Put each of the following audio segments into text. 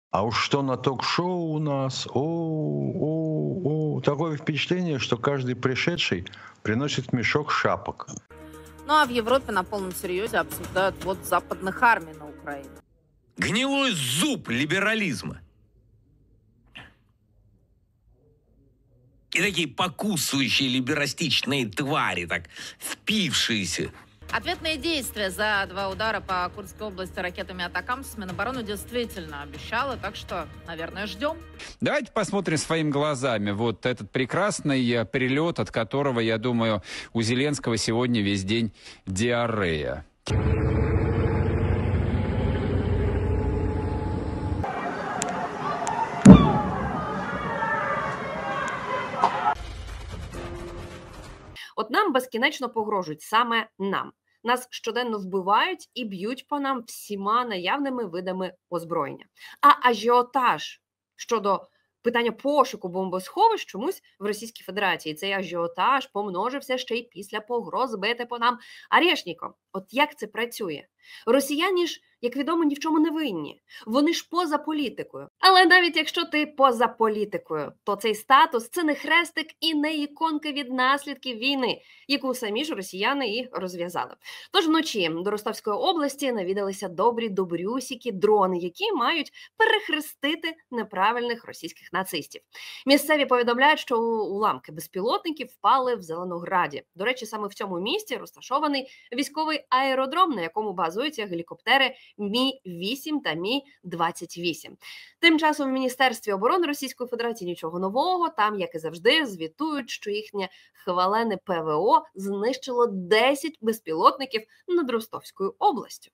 А уж что на ток-шоу у нас, такое впечатление, что каждый пришедший приносит мешок шапок. Ну а в Европе на полном серьезе обсуждают вот западных армий на Украину. Гнилой зуб либерализма. И такие покусывающие либерастичные твари, так впившиеся. Ответные действия за 2 удара по Курской области ракетами «Атакамс» Минобороны действительно обещала, так что, наверное, ждем. Давайте посмотрим своими глазами вот этот прекрасный перелет, от которого, я думаю, у Зеленского сегодня весь день диарея. От нам безкінечно погрожують, саме нам. Нас щоденно вбивають і б'ють по нам всіма наявними видами озброєння. А ажіотаж щодо питання пошуку бомбосховищ чомусь в Російській Федерації. Цей ажіотаж помножився ще й після погроз бити по нам арешником. От як це працює? Росіяни ж, як відомо, ні в чому не винні. Вони ж поза політикою. Але навіть якщо ти поза політикою, то цей статус – це не хрестик і не іконка від наслідків війни, яку самі ж росіяни і розв'язали. Тож вночі до Ростовської області навідалися добрі добрюсіки дрони, які мають перехрестити неправильних російських нацистів. Місцеві повідомляють, що уламки безпілотників впали в Зеленограді. До речі, саме в цьому місті розташований військовий аеродром, на якому базуються гелікоптери Мі-8 та Мі-28. Тим часом в Міністерстві оборони Російської Федерації нічого нового. Там, як і завжди, звітують, що їхнє хвалене ПВО знищило 10 безпілотників над Ростовською областью.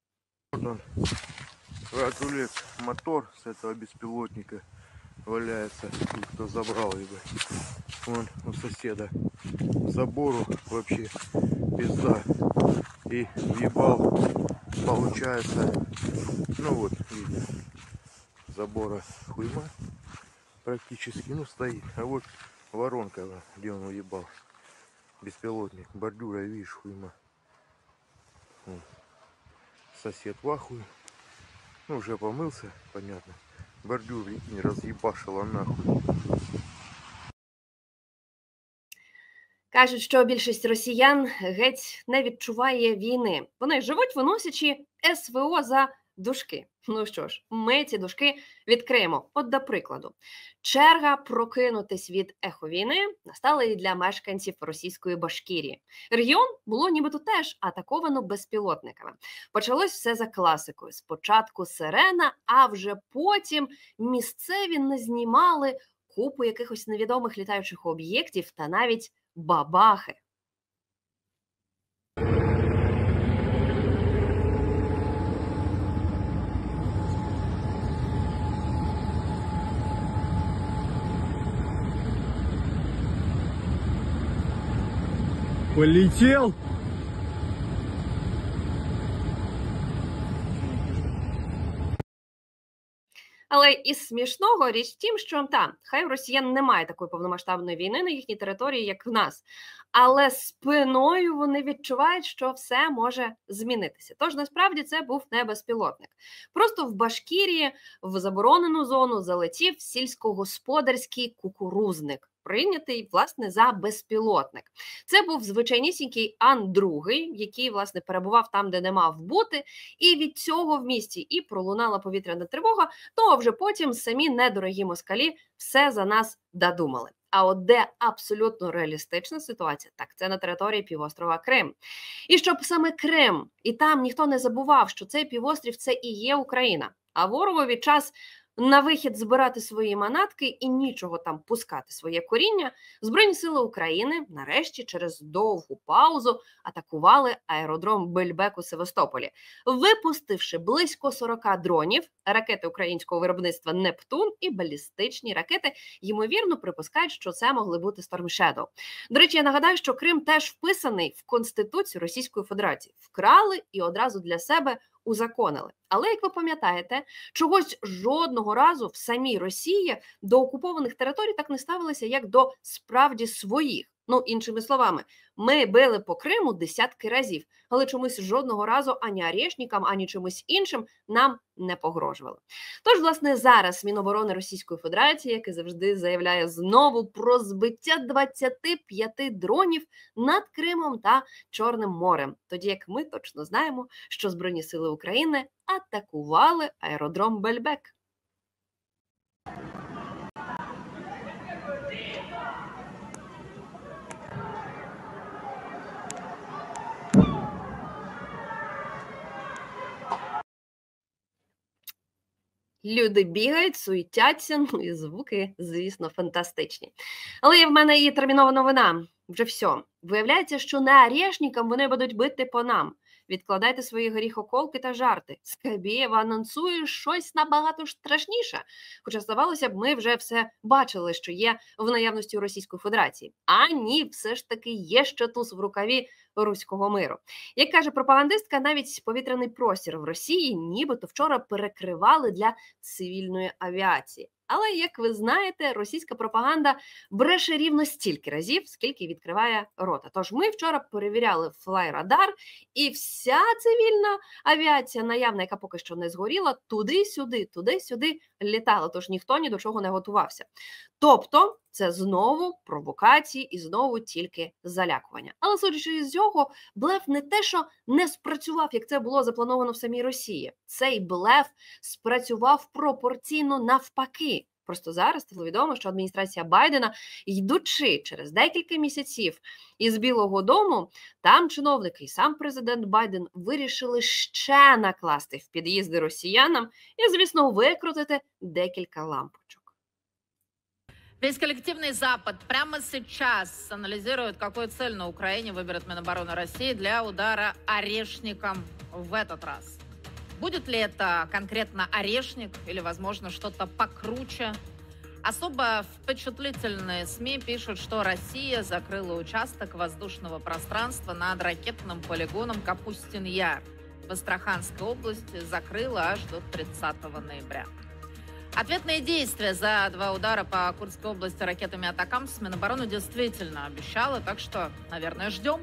Рулет, мотор с этого беспилотника валяется, кто забрал его. Вон у соседа забору вообще пизда. И въебал, получается, ну вот, видно, забора хуйма практически, ну стоит. А вот воронка, где он уебал, беспилотник, бордюра, видишь, хуйма. Вон. Сосед в ахуе. Ну, уже помылся, понятно. Бордюр не разъебашила нахуй. Кажуть, що більшість росіян геть не відчуває війни. Вони живуть, виносячи СВО за дужки. Ну що ж, ми ці дужки відкриємо. От до прикладу. Черга прокинутись від ехо-війни настала і для мешканців російської Башкірії. Регіон було нібито теж атаковано безпілотниками. Почалось все за класикою. Спочатку сирена, а вже потім місцеві назнімали купу якихось невідомих літаючих об'єктів та навіть бабахи. Полетел. Але із смішного річ в тім, що хай у росіян немає такої повномасштабної війни на їхній території, як в нас. Але спиною вони відчувають, що все може змінитися. Тож, насправді, це був не безпілотник. Просто в Башкірії в заборонену зону залетів сільськогосподарський кукурузник, прийнятий, власне, за безпілотник. Це був звичайнісінький Ан-2, який, власне, перебував там, де не мав бути, і від цього в місті і пролунала повітряна тривога, то а вже потім самі недорогі москалі все за нас додумали. А от де абсолютно реалістична ситуація, так це на території півострова Крим. І щоб саме Крим, і там ніхто не забував, що цей півострів – це і є Україна. А ворогові час на вихід збирати свої манатки і нічого там пускати своє коріння, Збройні сили України нарешті через довгу паузу атакували аеродром Бельбек у Севастополі, випустивши близько 40 дронів, ракети українського виробництва «Нептун» і балістичні ракети, ймовірно, припускають, що це могли бути Storm Shadow. До речі, я нагадаю, що Крим теж вписаний в Конституцію Російської Федерації. Вкрали і одразу для себе узаконили. Але, як ви пам'ятаєте, чогось жодного разу в самій Росії до окупованих територій так не ставилися, як до справді своїх. Ну, іншими словами, ми били по Криму десятки разів, але чомусь жодного разу ані Орешникам, ані чимось іншим нам не погрожували. Тож, власне, зараз Міноборони Російської Федерації, як і завжди, заявляє знову про збиття 25 дронів над Кримом та Чорним морем. Тоді як ми точно знаємо, що Збройні сили України атакували аеродром Бельбек. Люди бігають, суетяться, ну і звуки, звісно, фантастичні. Але є в мене і термінова новина. Вже все. Виявляється, що не Орешникам вони будуть бити по нам. Відкладайте свої горіхоколки та жарти. Скабєєва анонсує щось набагато страшніше. Хоча, здавалося б, ми вже все бачили, що є в наявності у Російської Федерації. А ні, все ж таки є ще туз в рукаві руського миру. Як каже пропагандистка, навіть повітряний простір в Росії нібито вчора перекривали для цивільної авіації. Але, як ви знаєте, російська пропаганда бреше рівно стільки разів, скільки відкриває рота. Тож ми вчора перевіряли флайрадар, і вся цивільна авіація наявна, яка поки що не згоріла, туди-сюди літала. Тож ніхто ні до чого не готувався. Тобто, це знову провокації і знову тільки залякування. Але, судячи з цього, блеф не те, що не спрацював, як це було заплановано в самій Росії. Цей блеф спрацював пропорційно навпаки. Просто зараз стало відомо, що адміністрація Байдена, йдучи через декілька місяців із Білого дому, там чиновники і сам президент Байден вирішили ще накласти в під'їзди росіянам і, звісно, викрутити декілька лампочок. Весь коллективный Запад прямо сейчас анализирует, какую цель на Украине выберет Минобороны России для удара орешником в этот раз. Будет ли это конкретно орешник или, возможно, что-то покруче? Особо впечатлительные СМИ пишут, что Россия закрыла участок воздушного пространства над ракетным полигоном Капустин-Яр в Астраханской области, закрыла аж до 30 ноября. Ответные действия за 2 удара по Курской области ракетами «Атакамс» Минобороны действительно обещала, так что, наверное, ждем.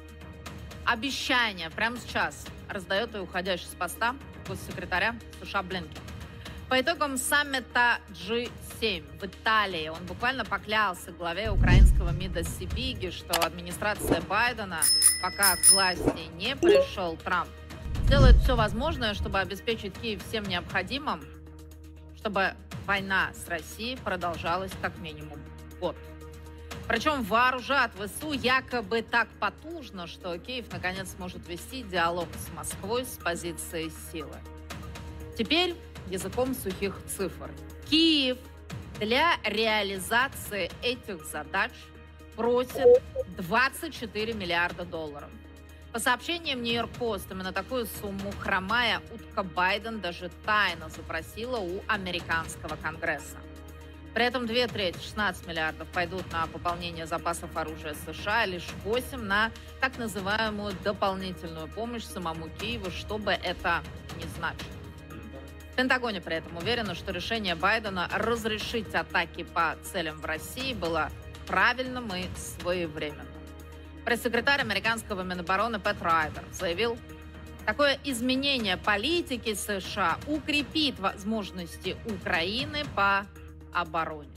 Обещание прямо сейчас раздает и уходящий с поста госсекретаря США Блинкен. По итогам саммита G7 в Италии он буквально поклялся главе украинского МИДа Сибиги, что администрация Байдена, пока к власти не пришел Трамп, сделает все возможное, чтобы обеспечить Киев всем необходимым, чтобы война с Россией продолжалась как минимум год. Причем вооружат ВСУ якобы так потужно, что Киев наконец сможет вести диалог с Москвой с позиции силы. Теперь языком сухих цифр. Киев для реализации этих задач просит 24 миллиарда долларов. По сообщениям Нью-Йорк-Пост, именно такую сумму хромая утка Байден даже тайно запросила у американского Конгресса. При этом 2/3, 16 миллиардов, пойдут на пополнение запасов оружия США, лишь 8 на так называемую дополнительную помощь самому Киеву, что бы это ни значило. В Пентагоне при этом уверены, что решение Байдена разрешить атаки по целям в России было правильным и своевременным. Пресс-секретарь американского Минобороны Пэт Райдер заявил, такое изменение политики США укрепит возможности Украины по обороні.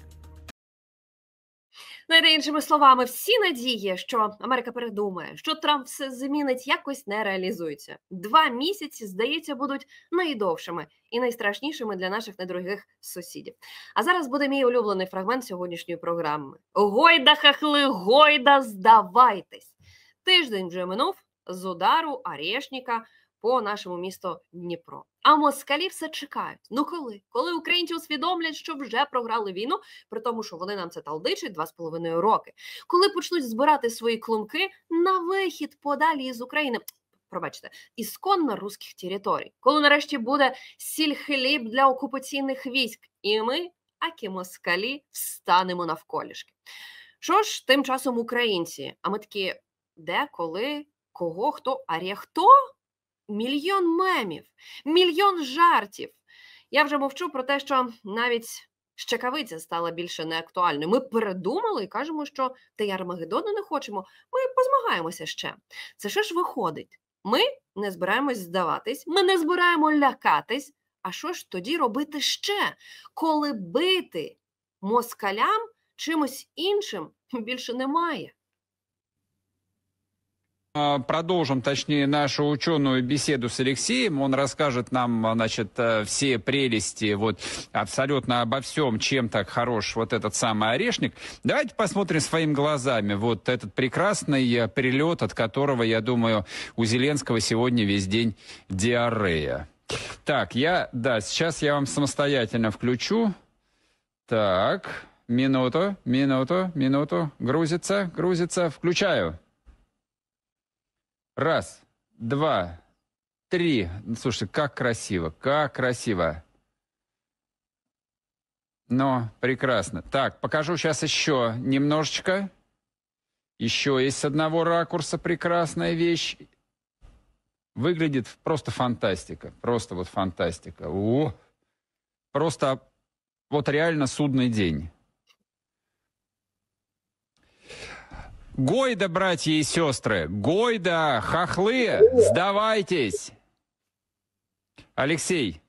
Знаєте, іншими словами, всі надії, що Америка передумає, що Трамп все змінить, якось не реалізуються. 2 місяці, здається, будуть найдовшими і найстрашнішими для наших недорогих сусідів. А зараз буде мій улюблений фрагмент сьогоднішньої програми. Гойда, хахли, гойда, здавайтесь! Тиждень вже минув з удару Орешника по нашому місту Дніпро. А москалі все чекають. Ну коли? Коли українці усвідомлять, що вже програли війну, при тому, що вони нам це талдичать 2,5 роки. Коли почнуть збирати свої клунки на вихід подалі із України, пробачте, ісконно руських територій. Коли нарешті буде сіль-хліб для окупаційних військ. І ми, акі москалі, встанемо навколішки. Що ж, тим часом українці? А ми такі, де, коли, кого, хто, хто? Мільйон мемів, мільйон жартів. Я вже мовчу про те, що навіть щекавиця стала більше неактуальною. Ми передумали і кажемо, що та й Армагеддону не хочемо, ми позмагаємося ще. Це що ж виходить? Ми не збираємось здаватись, ми не збираємо лякатись. А що ж тоді робити ще, коли бити москалям чимось іншим більше немає? Продолжим, точнее, нашу ученую беседу с Алексеем. Он расскажет нам, значит, все прелести, вот, абсолютно обо всем, чем так хорош вот этот самый орешник. Давайте посмотрим своими глазами вот этот прекрасный перелет, от которого, я думаю, у Зеленского сегодня весь день диарея. Так, сейчас я вам самостоятельно включу. Так, минуту. Грузится. Включаю. 1, 2, 3. Слушай, как красиво. Но прекрасно. Так, покажу сейчас еще немножечко. Еще есть с одного ракурса прекрасная вещь. Выглядит просто фантастика. Просто вот фантастика. Просто вот реально судный день. Гойда, братья и сестры! Гойда, хохлы, сдавайтесь! Алексей.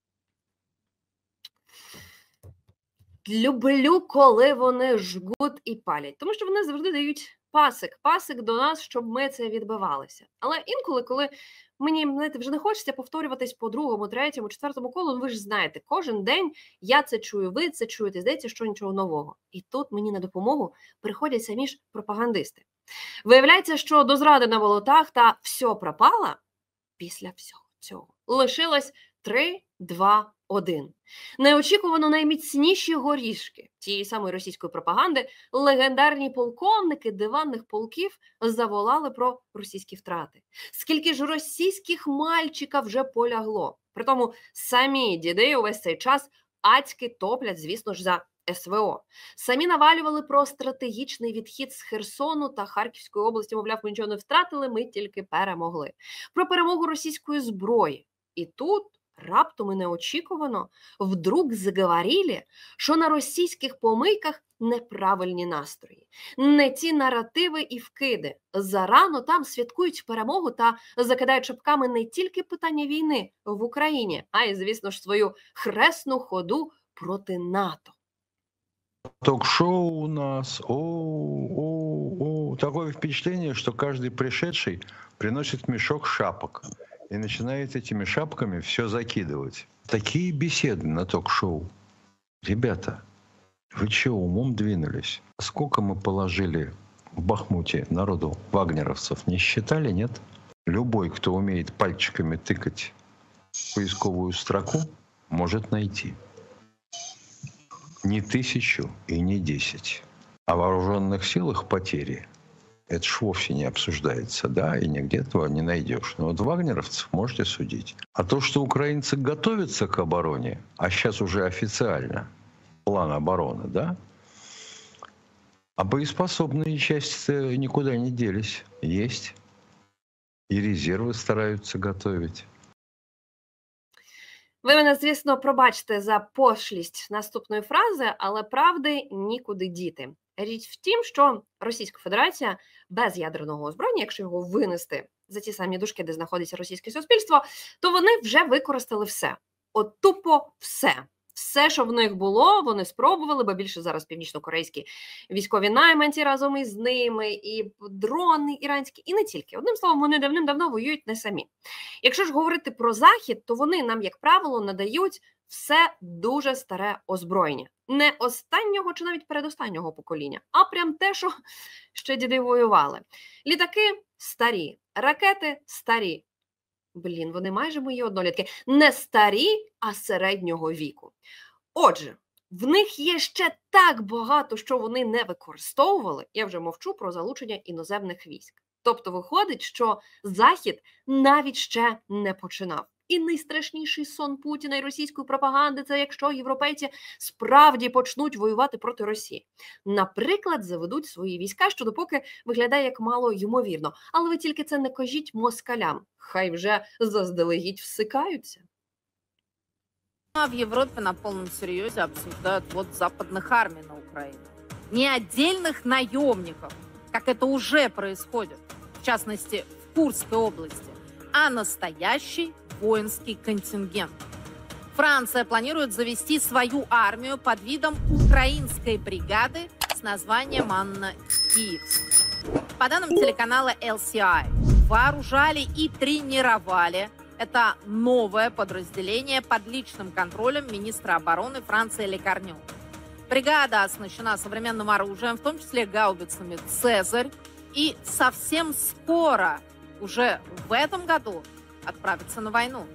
Люблю, коли вони жгуть і палять, тому що вони завжди дають пасик до нас, щоб ми це відбивалися. Але інколи, коли мені, знаєте, вже не хочеться повторюватись по другому, третьому, четвертому колу, ну ви ж знаєте, кожен день я це чую, ви це чуєте, здається, що нічого нового. І тут мені на допомогу приходять самі ж пропагандисти. Виявляється, що до зради на болотах та все пропало після всього цього. Лишилось 3, 2, 1. Неочікувано найміцніші горішки тієї самої російської пропаганди, легендарні полковники диванних полків заволали про російські втрати. Скільки ж російських мальчиків вже полягло. Притому самі діди увесь цей час адськи топлять, звісно ж, за СВО. Самі навалювали про стратегічний відхід з Херсону та Харківської області, мовляв, ми нічого не втратили, ми тільки перемогли. Про перемогу російської зброї. І тут раптом і неочікувано вдруг заговорили, що на російських помийках неправильні настрої, не ті наративи і вкиди. Зарано там святкують перемогу та закидають шапками не тільки питання війни в Україні, а й, звісно ж, свою хресну ходу проти НАТО. Ток-шоу у нас. Такое впечатление, что каждый пришедший приносит мешок шапок и начинает этими шапками все закидывать. Такие беседы на ток-шоу. Ребята, вы что, умом двинулись? Сколько мы положили в Бахмуте народу вагнеровцев, не считали, нет? Любой, кто умеет пальчиками тыкать поисковую строку, может найти. Не 1000 и не 10. О вооруженных силах потери это ж вовсе не обсуждается, да, и нигде этого не найдешь. Но вот вагнеровцев можете судить. А то, что украинцы готовятся к обороне, а сейчас уже официально план обороны, да, а боеспособные части никуда не делись. Есть. И резервы стараются готовить. Ви мене, звісно, пробачте за пошлість наступної фрази, але правди нікуди діти. Річ в тім, що Російська Федерація без ядерного озброєння, якщо його винести за ті самі дужки, де знаходиться російське суспільство, то вони вже використали все. От тупо все. Все, що в них було, вони спробували, бо більше зараз північно-корейські військові найманці разом із ними, і дрони іранські, і не тільки. Одним словом, вони давним-давно воюють не самі. Якщо ж говорити про Захід, то вони нам, як правило, надають все дуже старе озброєння. Не останнього чи навіть передостаннього покоління, а прям те, що ще діди воювали. Літаки старі, ракети старі. Блін, вони майже мої однолітки. Не старі, а середнього віку. Отже, в них є ще так багато, що вони не використовували. Я вже мовчу про залучення іноземних військ. Тобто виходить, що Захід навіть ще не починав. І найстрашніший сон Путіна і російської пропаганди – це якщо європейці справді почнуть воювати проти Росії. Наприклад, заведуть свої війська, що допоки виглядає як мало ймовірно. Але ви тільки це не кажіть москалям. Хай вже заздалегідь всикаються. А в Европе на полном серьезе обсуждают ввод западных армий на Украину. Не отдельных наемников, как это уже происходит, в частности, в Курской области, а настоящий воинский контингент. Франция планирует завести свою армию под видом украинской бригады с названием «Анна Киевская». По данным телеканала LCI, вооружали и тренировали это новое подразделение под личным контролем министра обороны Франции Лекарню. Бригада оснащена современным оружием, в том числе гаубицами «Цезарь», и совсем скоро, уже в этом году, отправится на войну.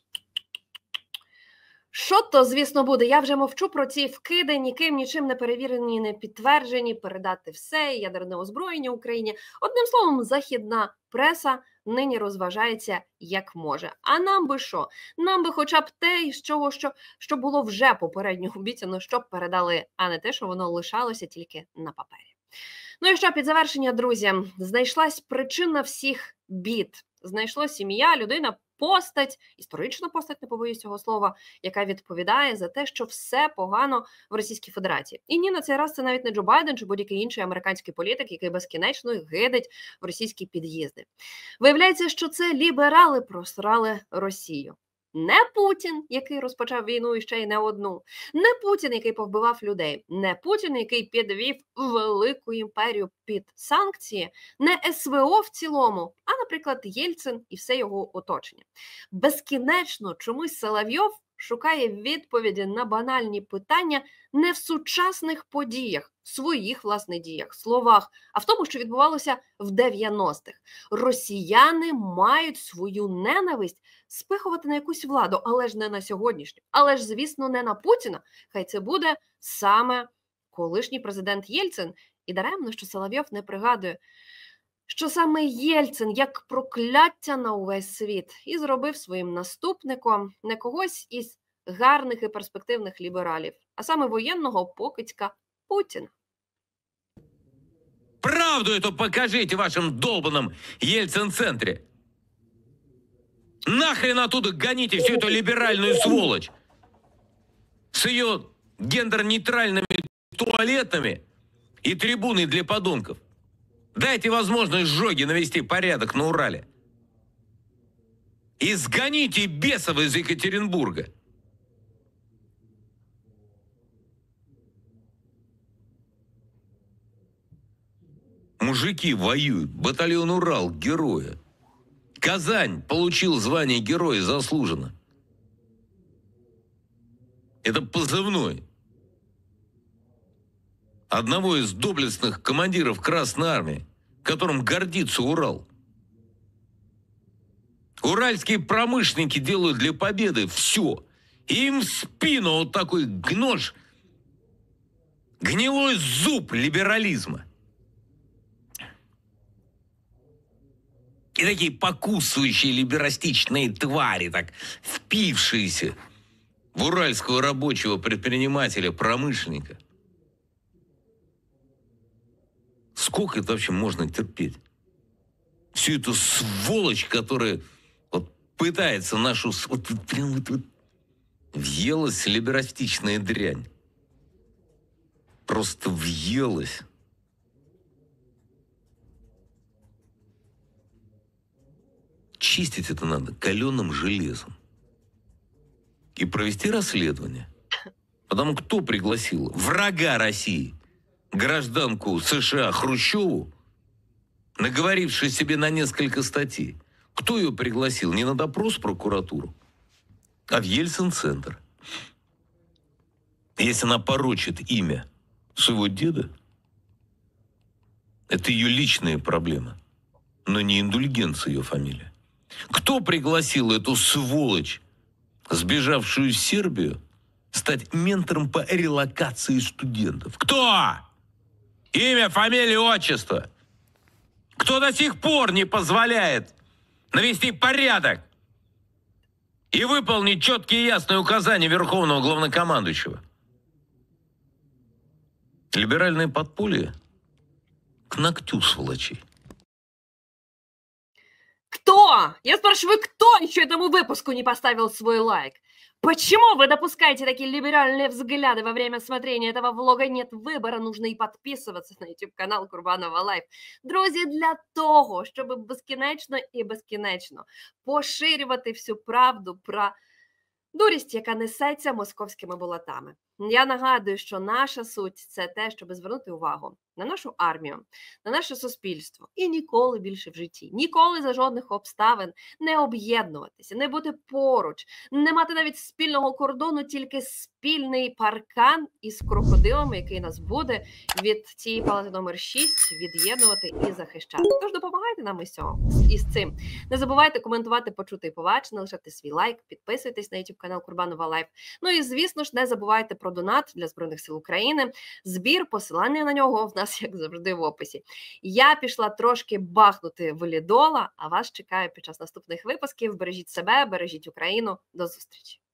Що то, звісно, буде? Я вже мовчу про ці вкиди, ніким, нічим не перевірені, не підтверджені, передати все, ядерне озброєння Україні. Одним словом, західна преса нині розважається як може. А нам би що? Нам би хоча б те, із чого, що було вже попередньо обіцяно, щоб передали, а не те, що воно лишалося тільки на папері. Ну і що, під завершення, друзі, знайшлась причина всіх бід. Знайшлось ім'я, людина, постать, історична постать, не побоюсь цього слова, яка відповідає за те, що все погано в Російській Федерації. І ні, на цей раз це навіть не Джо Байден чи будь-який інший американський політик, який безкінечно гидить в російські під'їзди. Виявляється, що це ліберали просрали Росію. Не Путін, який розпочав війну і ще й не одну. Не Путін, який повбивав людей. Не Путін, який підвів велику імперію під санкції. Не СВО в цілому, а, наприклад, Єльцин і все його оточення. Безкінечно чомусь Соловйов шукає відповіді на банальні питання не в сучасних подіях, своїх, власне, діях, словах, а в тому, що відбувалося в 90-х. Росіяни мають свою ненависть спихувати на якусь владу, але ж не на сьогоднішню. Але ж, звісно, не на Путіна. Хай це буде саме колишній президент Єльцин. І даремно, що Соловйов не пригадує, що саме Єльцин, як прокляття на увесь світ, і зробив своїм наступником не когось із гарних і перспективних лібералів, а саме воєнного покидька Путіна. Правду эту покажите в вашем долбанном Ельцин-центре. Нахрен оттуда гоните всю эту либеральную сволочь с ее гендер-нейтральными туалетами и трибуной для подонков. Дайте возможность Жоге навести порядок на Урале. И сгоните бесов из Екатеринбурга. Мужики воюют. Батальон «Урал» – героя. Казань получил звание героя заслуженно. Это позывной одного из доблестных командиров Красной Армии, которым гордится Урал. Уральские промышленники делают для победы все. И им в спину вот такой гнож, гнилой зуб либерализма. И такие покусывающие либерастичные твари, так впившиеся в уральского рабочего предпринимателя, промышленника. Сколько это вообще можно терпеть? Всю эту сволочь, которая вот пытается нашу... Вот прям вот въелась либерастичная дрянь. Просто въелась. Чистить это надо каленым железом. И провести расследование. Потому кто пригласил врага России, гражданку США Хрущеву, наговорившую себе на несколько статей? Кто ее пригласил? Не на допрос в прокуратуру, а в Ельцин-центр. Если она порочит имя своего деда, это ее личная проблема, но не индульгенция ее фамилия. Кто пригласил эту сволочь, сбежавшую в Сербию, стать ментором по релокации студентов? Кто? Имя, фамилия, отчество. Кто до сих пор не позволяет навести порядок и выполнить четкие и ясные указания Верховного Главнокомандующего? Либеральное подполье к ногтю сволочей. Кто? Я спрашиваю, кто еще этому выпуску не поставил свой лайк? Почему вы допускаете такие либеральные взгляды во время смотрения этого влога? Нет вибору, нужно і підписуватися на YouTube-канал Курбанова Лайф. Друзі, для того, щоб безкінечно і безкінечно поширювати всю правду про дурість, яка несеться московськими болотами. Я нагадую, що наша суть – це те, щоб звернути увагу на нашу армію, на наше суспільство і ніколи більше в житті, ніколи за жодних обставин не об'єднуватися, не бути поруч, не мати навіть спільного кордону, тільки спільний паркан із крокодилами, який нас буде від цієї палати номер 6 від'єднувати і захищати. Тож допомагайте нам із цим. Не забувайте коментувати, почути і побачити, лишати свій лайк, підписуйтесь на YouTube канал Курбанова Лайф. Ну і, звісно ж, не забувайте про донат для Збройних сил України. Збір, посилання на нього в нас, як завжди, в описі. Я пішла трошки бахнути валідола, а вас чекаю під час наступних випусків. Бережіть себе, бережіть Україну. До зустрічі!